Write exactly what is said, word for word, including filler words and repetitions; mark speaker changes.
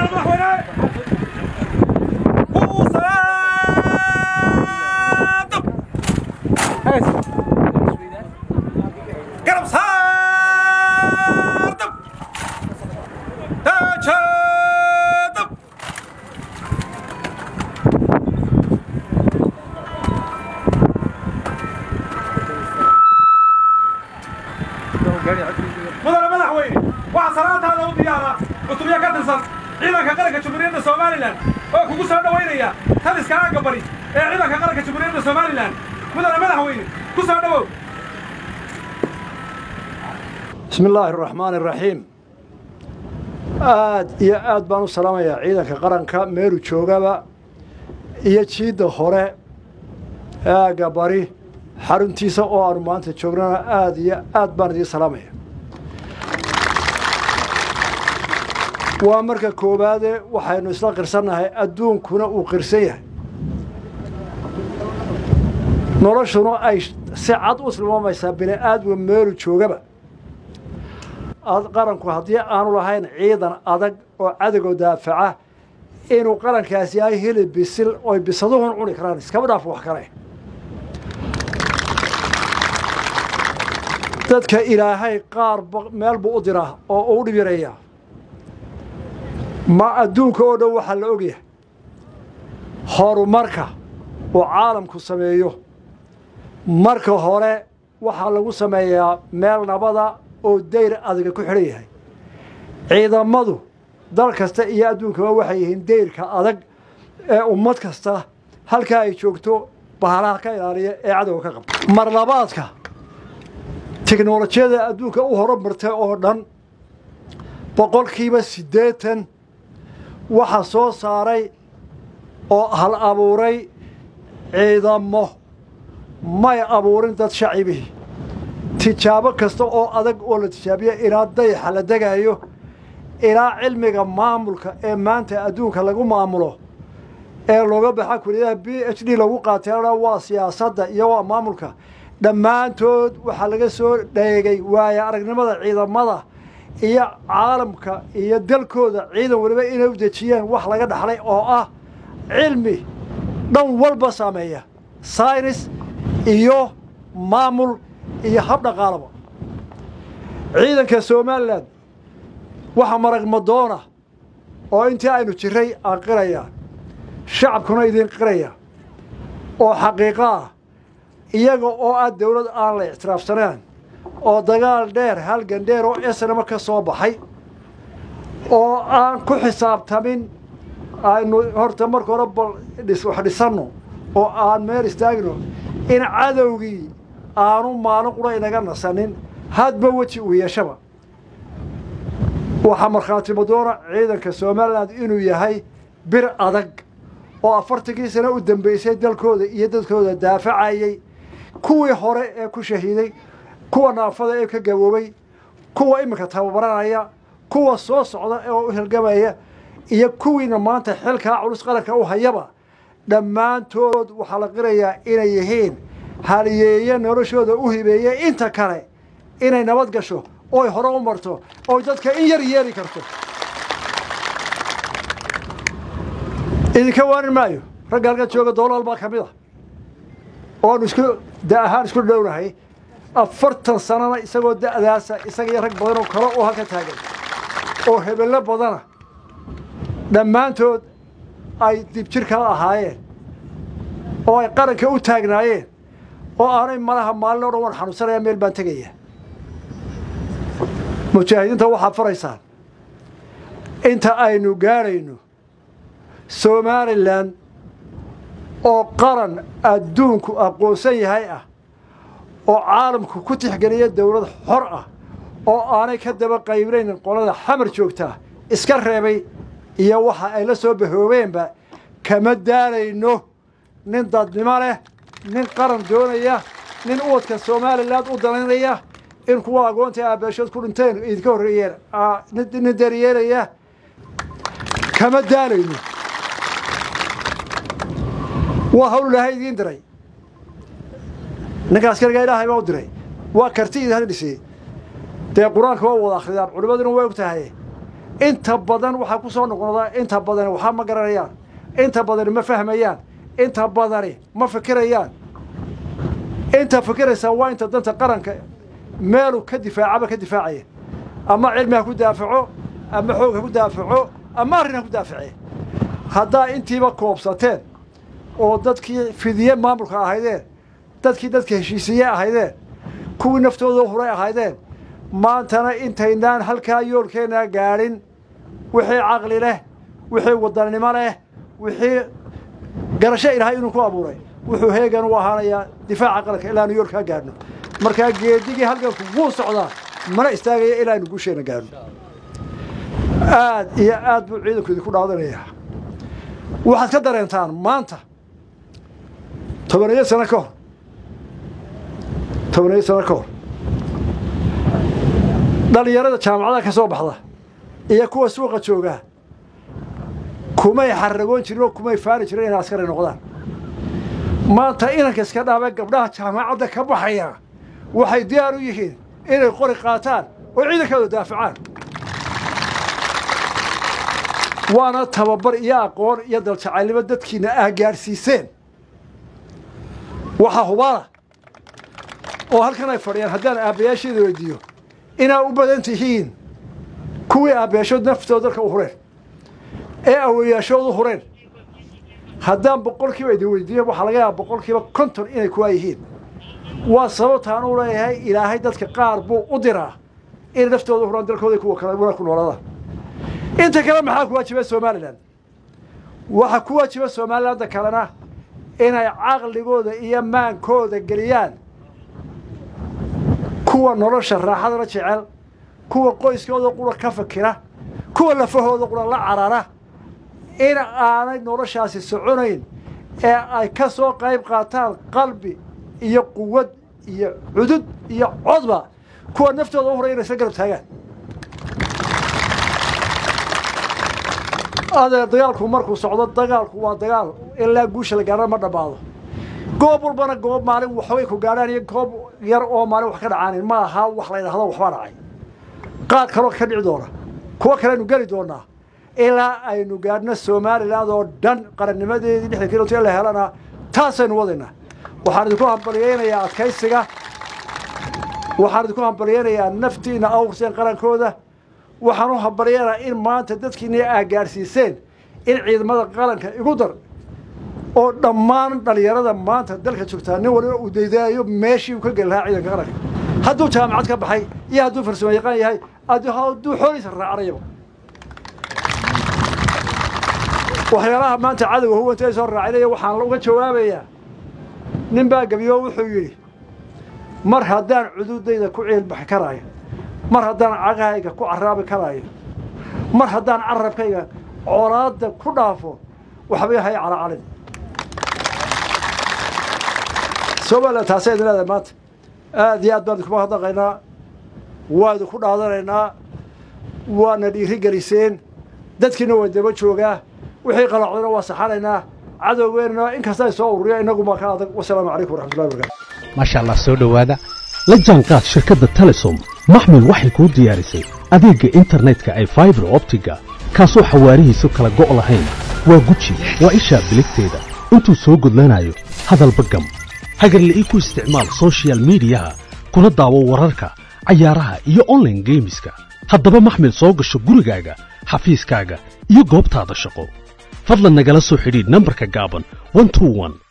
Speaker 1: مدن مدحويني waxa salaataada u diyaara cutubyo ka tirsan ciidanka qaranka Jamhuuriyadda Soomaaliland oo kugu soo dhaweynaya taliska aaga bari ee ciidanka qaranka Jamhuuriyadda Soomaaliland mudane madaxweyne ku soo dhawow
Speaker 2: بسم الله الرحمن الرحيم aad iyo aad baan u salaamayaa ciidanka qaranka meelu joogaba iyo jiida hore aaga bari xaruntiisa oo aanu maanta joognana aad iyo aad baan idin salaamaya waa marka koobaade waxaynu isla qirsanahay adduunkuna uu qirsan yahay noloshuna ay si cad u tilmaamaysaa bini'aadmiga meelu joogaba qaranku haddii aanu lahayn ciidan adag oo cadowga daafaca inuu qarankaasi yahay hilib bisil oo bisaduhun cuni karaan iskaba dhaaf wax kale dadka ilaahay qaar meel buu u diraa oo uu dhib yareeyaa ma adduunka oo dhan waxaa la ogyahay horumarka uu caalamku sameeyo marka hore waxaa lagu sameeyaa meel nabada oo dayr adiga ku xidhan yahay ciidamadu dal kasta iyo adduunkaba waxay yihiin dayrka adag ee ummad kasta halka ay joogto bahalaha ka ilaaliya ee cadowga ka qabta mar labaadka tiknoolajiyada adduunka u horumartay oo dhan boqolkiiba siddeetan waxa soo saaray oo hal abuuray ciidamo may abuurin dad shacibihi tijaabo kasta oo adag oo la tijaabiyo ilaa dayaxa la degayo ilaa cilmiga maamulka ee maanta adduunka lagu maamulo ee looga baxa kuliyadaha b h d lagu qaatayna waa siyaasadda iyo waa maamulka dhammaantood waxaa laga soo dheegay waaya aragnimada ciidamada iyo caalamka iyo dalkooda ciidan waliba inay u dejiyeen wax laga dhaxlay oo ah cilmi dhan walba saameeya saynis iyo maamul iyo hab dhaqaalaba ciidanka Soomaaliland waxa marag madoona oo intii aynu jiray aan qiraya shacabkuna idin qiraya oo xaqiiqo ah iyaga oo aad dawlad aan la ixtiraafsanaan oo dagaal dheer halgan dheer oo isna ka soo baxay oo aan ku xisaabtamin aynu horta marka hore bal dhis wax dhisano oo aan meel istaagno in cadowgii aanu maalin qura inaga nasanin hadba waji uu yeeshaba waxa markhaati madoona ciidanka Soomaaliland inuu yahay bir adag oo afartankii sano u dambeysay dalkooda iyo dadkooda daafacayay kuwii hore ee ku shahiiday kuwa naafada ee ka gaboobay kuwa imika tababaranaya kuwa soo socda ee u halgamaya iyo kuwiina maanta xilka culus qaranka u hayaba dhammaantood waxaa la qirayaa inay yihiin haliyeeye noloshooda u hibeeyay inta kale inay nabad gasho oo ay hore u marto oo dadka in yar yeeri karto idinka waanin maayo ragga halka jooga doolal baa kamid ah oo isku daahaan isku dhowrahay afartan sanana isagoo da'daasa isaga rag badan oo kale oo halka taagan oo hebelo badana dhammaantood ay dib jir kala ahaayeen oo ay qaranka u taagnaayeen oo aanay malaha maalin oo dhan xanuunsanaya meel baan tagaya mujaahidiinta waxa faraysaan inta aynu gaarayno Soomaaliland oo qaran adduunku aqoonsan yahay ah oo caalamku ku tixgeliya dawlad xor ah oo aanay ka daba qaybinayn qolada xamar joogta iska reebay iyo waxa ay la soo bahoobeenba kama daalayno nin dadnimo leh nin qaran doonaya nin uwadka Soomaaliland u danaynaya in kuwa aqoonta aabashad ku dhinteen idinka horeeyeen nin daryeelaya kama daalayno waa hawl Ilaahay idin diray ninkaas kaliya Ilaahay baa u diray waa karti idin dhisay dee quraanka waa wada akhriyaan culimaduna way ogtahay inta badan waxa ku soo noqonada inta badan waxa ma garanayaan inta badan ma fahmayaan inta badan ma fikirayaan inta fikiraysa waa inta danta qaranka meelu ka difaacaba ka difaacaya ama cilmiga ku daafaco ama xoog ku daafaco ama arrin ku daafaco hadda intiiba koobsateen oo dadkii fidiye maamulka ahaydeen dadkii dadka heshiisiye ahaydeen kuwii naftooda horay ahaydeen maantana intaynaan halkaa yoolkeena gaarin wixii caqli leh wixii wadanimo leh wixii garasho ilaahay inuu ku abuuray wuxuu heegan u ahaanayaa difaaca qaranka ilaa yool ka gaarno marka geedigii halka ku socda mana istaagaya ilaa inuu guusheena gaarno aad iyo aad buu ciidanku ku dhaadanaya waxaad ka dareentaan maanta toban sano ka hor toban sano ka hor dhalinyarada jaamacadaha ka soo baxda iyo kuwa suuqa jooga kumay xaragoon jirin oo kumay faari jirin in askari noqdaan maanta inanka iska dhaabay gabdhaha jaamacadda ka baxaya waxay diyaar u yihiin inay qori qaataan oo ciidankooda daafacaan waana tababar iyo aqoon iyo dal jacaylnimo dadkiina ah gaarsiiseen waxa hubaala oo halkan ay fadhiyaan haddaan aabayaasheeda weydiiyo inaa u badan tihiin kuwii aabayaashood naftooda dalka u hureen ee awayaashood u hureen haddaan boqolkiiba idin weydiiyo waxaa laga yaabaa boqolkiiba konton inay kuwaa yihiin waa sababtaan u leeyahay ilaahay dadka qaar buu u diraa inay naftooda u huraan dalkooda kuwa kale wana ku noolaadaan inta kale maxaa ku waajibay Soomaaliland waxa ku waajibay Soomaaliland kalena inay caqligooda iyo maankooda galiyaan kuwa nolosha raaxada la jecel kuwa qoyskooda qura ka fakira kuwa lafahooda qura la carara in aanay noloshaasi soconayn ee ay ka soo qayb qaataan qalbi iyo quwad iyo cudud iyo codba kuwa naftooda u horeeyay isla garab taagaan هذا دجالكم مركو صعود دجالكم ودجال إلا جوش الجارة ما دباضه قبل بنا قبل مالي وحويك وجاراني قبل ير أو مالي وحكي عن ما ها وحلا هذا وحوارعي قاد كروك خدع دوره كوا كلا نقال دورنا إلا أي نقالنا السومالي لا دور دن قرن مدي نحن كيلو تيلا هلنا تاسن وضنا وحردكوها بريانا يا كيسجا وحردكوها بريانا يا نفتينا أو سين قرن كوده waxaan u habaryeeraa in maanta dadkiina ay gaarsiiseen in ciidamada qaranka igu dar oo dhammaan dhalinyarada maanta dalka joogtaa nin waliba uu deydaayo meeshii uu ka galaa ciidanka qaranka hadduu jaamacad ka baxay iyo hadduu farsamo yaqaan yahay hadduu xoolihiisa raacanayo waxyaalaha maanta cadowga huwa intay soo raacinaya waxaan uga jawaabayaa nin baa gabiyo wuxuu yidhi mar haddaan cududayda ku ciilbaxi karaayo mar haddaan cagahayga ku caraabi karaayo mar haddaan carabkayga colaadda ku dhaafo waxba yahay calacalin Soomaaliya taasay leedahay maanta aad iyo aad baan ku hadaqaynaa waad ku dhaadanaynaa waana dhiirigeliseen dadkiina way daba joogaa wixii qalacdana waa saxanaynaa cadowgeena in kasta ay soo ururiyo inagu ma ka adag wassalaamu calaykum waraxmatullaahi wabarakaatuh
Speaker 3: ma sha Allah soo dhawaada la jaanqaad shirkadda Telesom maxmil waxay ku diyaarisay adeegga internetka ay fiber optiga kaasoo xawaarihiisu kala go' lahayn waa guji waa isha biligteeda intuu soo gudlanayo hadalba gam hagarle ii ku isticmaal social media kuna daawo wararka cayaaraha iyo online gameska haddaba maxmil soo gasho gurigaaga xafiiskaaga iyo goobtaada shaqo fadlan nagala soo xidhiidh nambarka gaaban one two one